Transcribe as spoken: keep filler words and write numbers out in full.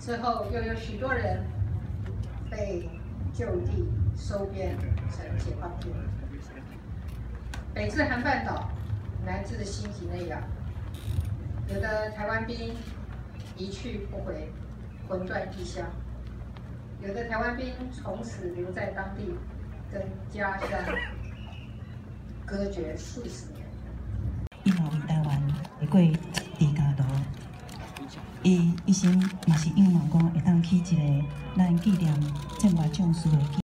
之后又有许多人被就地收编成解放军，北至韩半岛，南至新几内亚，有的台湾兵一去不回，魂断异乡；有的台湾兵从此留在当地，跟家乡隔绝数十年。 伊嘛为台湾会过地家道，伊一生嘛是仰望讲会当起一个咱纪念战败将士的。